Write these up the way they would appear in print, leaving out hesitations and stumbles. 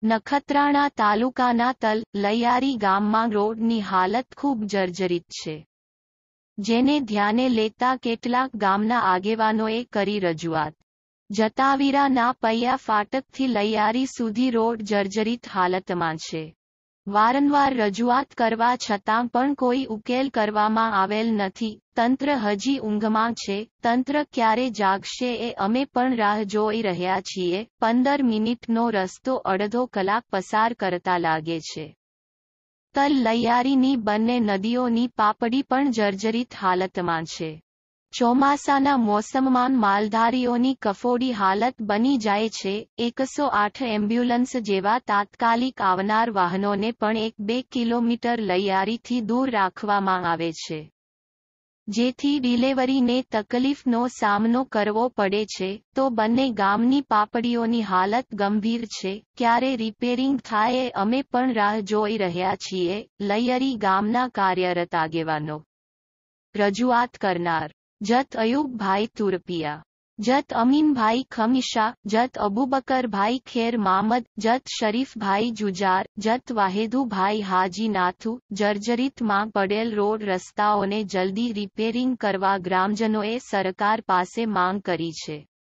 નખત્રાણા તાલુકાના તલ લૈયારી ગામમાં રોડની હાલત ખૂબ જર્જરિત છે, જેને ધ્યાને લેતા કેટલાક ગામના આગેવાનોએ કરી રજૂઆત। જતાવીરાના પૈયા ફાટકથી લૈયારી સુધી રોડ જર્જરિત હાલતમાં છે। વારંવાર રજૂઆત કરવા છતાં પણ કોઈ ઉકેલ કરવામાં આવેલ નથી। તંત્ર હજી ઊંઘમાં છે। તંત્ર ક્યારે જાગશે એ અમે પણ રાહ જોઈ રહ્યા છીએ। 15 મિનિટનો રસ્તો અડધો કલાક પસાર કરતા લાગે છે। તલ લૈયારીની બંને નદીઓની પાપડી પણ જર્જરિત હાલતમાં છે। ચોમાસાના મોસમમાં માલધારીઓની કફોડી હાલત બની જાય છે। 108 એમ્બ્યુલન્સ જેવા તાત્કાલિક આવનાર વાહનોને પણ 1-2 કિલોમીટર લૈયારીથી દૂર રાખવામાં આવે છે, જેથી ડિલિવરીને તકલીફનો સામનો કરવો પડે છે। તો બંને ગામની પાપડીઓની હાલત ગંભીર છે। ક્યારે રિપેરિંગ થાય એ અમે પણ રાહ જોઈ રહ્યા છીએ। લૈયરી ગામના કાર્યરત આગેવાનો। રજૂઆત કરનાર જત અયુબભાઈ તુરપિયા, જત અમીનભાઈ ખમીશા, જત અબુબકરભાઈ ખેર મામદ, જત શરીફભાઈ જુજાર, જત વાહેદુભાઈ હાજી નાથુ। જર્જરિતમાં પડેલ રોડ રસ્તાઓને જલ્દી રિપેરિંગ કરવા ગ્રામજનોએ સરકાર પાસે માંગ કરી છે।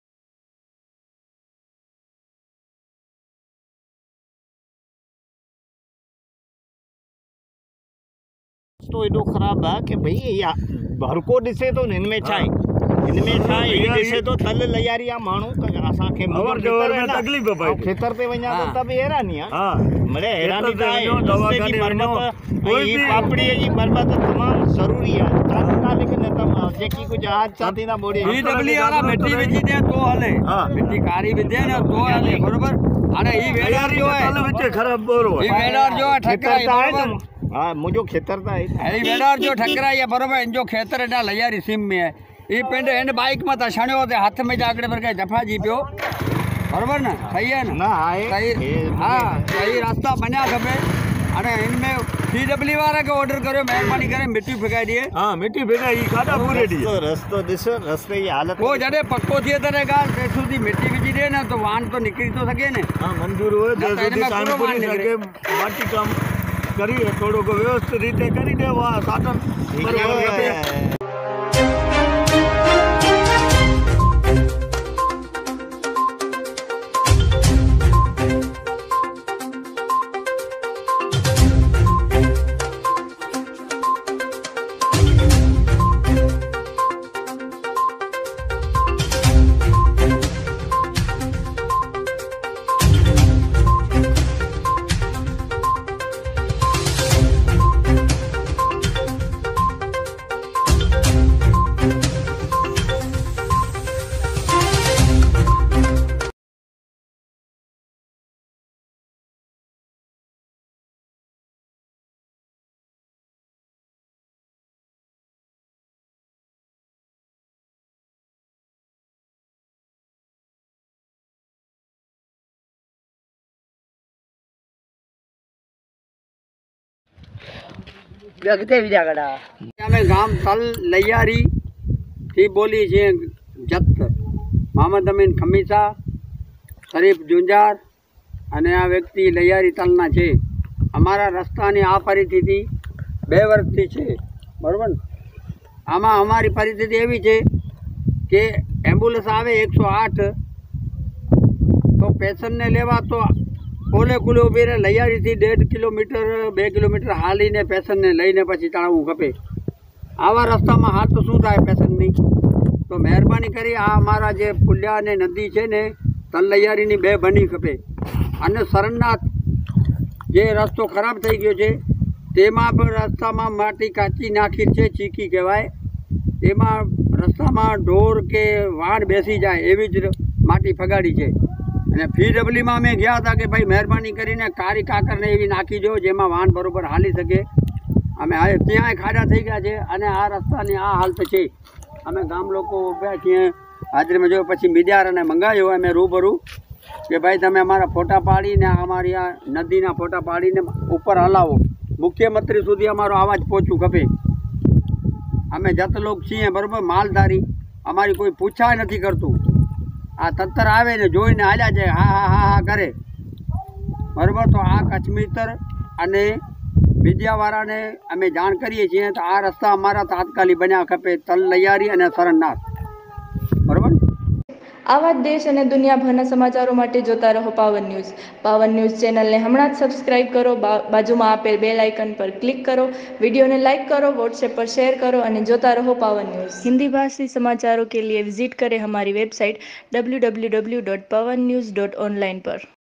तो एडो खराब है कि भाई या हर को दिसे तो इनमें छाई दिसे तो तल लैयारी आ मानू असा के और जवर में तकलीफ है भाई खेतर पे वणा तो तब हैरानी है। हां मरे हैरानी थाय दवाखाने मरमत कोई पापड़ी जी मरमत तमाम जरूरी है। तात्कालिक ने तम जेकी को जहाज साथी ना बोडी डब्ल्यू वाला मिट्टी विची दे तो हले। हां मिट्टी कारी विदे ने तो हले बरोबर। अरे ई वेलार जो है तल विच खराब बोरो ई वेलार जो ठकराई बरोबर। हाँ मुझो खेतर था ये वेलार जो ठकराई है बरोबर। इन जो खेतर है ना लैयारी सीम में है। ये पिंड एंड बाइक में छणियो ते हाथ में जागड़े पर के जफा जी पियो बरोबर ना सही है ना सही। हाँ सही रास्ता बना खपे। अरे इनमें CW वाला के ऑर्डर करो मेहरबानी करे मिट्टी फेंकाई दिए। हां मिट्टी फेंकाई खादा पूरे दी रस्तो दिसो रस्ते की हालत वो जड़े पक्को थिए तरेगा सुधी मिट्टी विची दे ना तो वाहन तो निकली तो सके ने। हां मंजूर हो तो काम पूरी सके बाकी काम करिए थोड़ो को व्यवस्थित रीते करी देवा साधन बराबर। ગામ તલ લૈયારી થી બોલી છે જત મોહમ્મદ અમીન ખમીસા, શરીફ જુંજાર અને આ વ્યક્તિ લૈયારી તલના છે। અમારા રસ્તાની આ પરિસ્થિતિ 2 વર્ષથી છે બરાબર। આમાં અમારી પરિસ્થિતિ એવી છે કે એમ્બ્યુલન્સ આવે 108 તો પેશન્ટને લેવા તો ઓલે કુલે ઉભી રહે। લૈયારીથી 1.5 કિલોમીટર 2 કિલોમીટર હાલીને પેશન્ટને લઈને પછી ચડાવવું ખપે। આવા રસ્તામાં હાલ તો શું થાય પેશન્ટની? તો મહેરબાની કરી આ અમારા જે પુલિયા અને નદી છે ને તલ લૈયારીની 2 બની ખપે। અને સરણનાથ જે રસ્તો ખરાબ થઈ ગયો છે તેમાં પણ રસ્તામાં માટી કાચી નાખી છે, ચીકી કહેવાય। તેમાં રસ્તામાં ઢોર કે વાડ બેસી જાય એવી જ માટી ફગાડી છે। અને CWમાં અમે ગયા હતા કે ભાઈ મહેરબાની કરીને કારી કાકરને એવી નાખી દો જેમાં વાહન બરોબર હાલી શકે। અમે ત્યાંય ખાડા થઈ ગયા છે અને આ રસ્તાની આ હાલત છે। અમે ગામ લોકો ઊભા છીએ હાજરીમાં જો પછી મીડિયાને મંગાવ્યો અમે રૂબરૂ કે ભાઈ તમે અમારા ફોટા પાડીને અમારી આ નદીના ફોટા પાડીને ઉપર હલાવો। મુખ્યમંત્રી સુધી અમારો અવાજ પહોંચવું ખપે। અમે જત લોક છીએ બરાબર, માલધારી અમારી કોઈ પૂછાય નથી કરતું। આ તંત્ર આવે ને જોઈને હાલ્યા જાય, હા હા હા હા કરે। બરાબર. તો આ કચ્છમિત્ર અને મીડિયાવાળાને અમે જાણ કરીએ છીએ તો આ રસ્તા અમારા તાત્કાલિક બન્યા ખપે, તલ લૈયારી અને સરણનાથ. બરાબર. આવા જ દેશ અને દુનિયાભરના સમાચારો માટે જોતા રહો પાવન ન્યૂઝ. પાવન ન્યૂઝ ચેનલને હમણાં જ સબસ્ક્રાઇબ કરો, બાજુમાં આપેલ બેલ આઇકન પર ક્લિક કરો, વિડીયોને લાઇક કરો, व्हाट्सएप पर शेयर करो અને જોતા રહો પાવન ન્યૂઝ. हिंदी भाषी समाचारों के लिए विजिट करें हमारी वेबसाइट www.pavannews.online पर.